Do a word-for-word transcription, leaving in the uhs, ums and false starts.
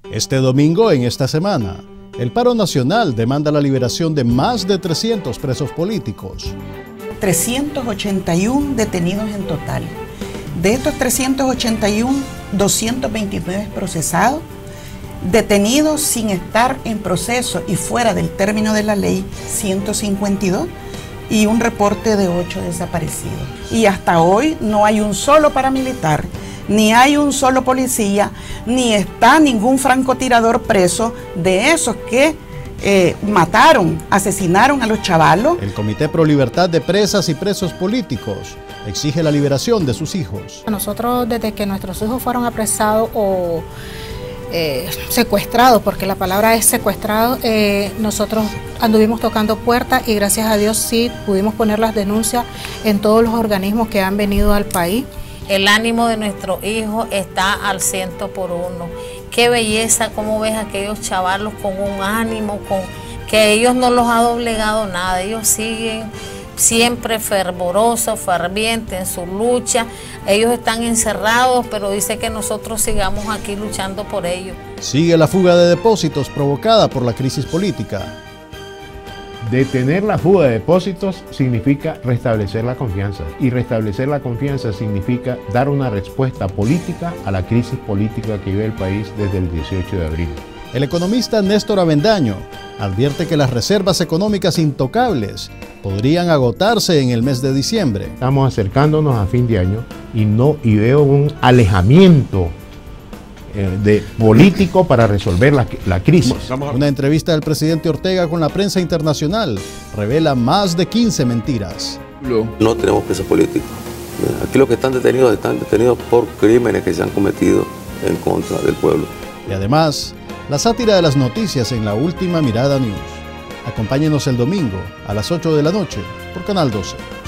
Este domingo, en esta semana, el paro nacional demanda la liberación de más de trescientos presos políticos. trescientos ochenta y uno detenidos en total. De estos trescientos ochenta y uno, doscientos veintinueve procesados, detenidos sin estar en proceso y fuera del término de la ley, ciento cincuenta y dos, y un reporte de ocho desaparecidos. Y hasta hoy no hay un solo paramilitar, ni hay un solo policía, ni está ningún francotirador preso de esos que eh, mataron, asesinaron a los chavalos. El Comité Pro Libertad de Presas y Presos Políticos exige la liberación de sus hijos. Nosotros, desde que nuestros hijos fueron apresados o eh, secuestrados, porque la palabra es secuestrado, eh, nosotros anduvimos tocando puertas y gracias a Dios sí pudimos poner las denuncias en todos los organismos que han venido al país. El ánimo de nuestros hijos está al ciento por uno. Qué belleza, cómo ves a aquellos chavalos con un ánimo, con que ellos no los ha doblegado nada. Ellos siguen siempre fervorosos, fervientes en su lucha. Ellos están encerrados, pero dice que nosotros sigamos aquí luchando por ellos. Sigue la fuga de depósitos provocada por la crisis política. Detener la fuga de depósitos significa restablecer la confianza, y restablecer la confianza significa dar una respuesta política a la crisis política que vive el país desde el dieciocho de abril. El economista Néstor Avendaño advierte que las reservas económicas intocables podrían agotarse en el mes de diciembre. Estamos acercándonos a fin de año y, no, y veo un alejamiento de político para resolver la, la crisis. Una entrevista del presidente Ortega con la prensa internacional revela más de quince mentiras. No tenemos presos políticos. Aquí los que están detenidos están detenidos por crímenes que se han cometido en contra del pueblo. Y además, la sátira de las noticias en La Última Mirada News. Acompáñenos el domingo a las ocho de la noche por Canal doce.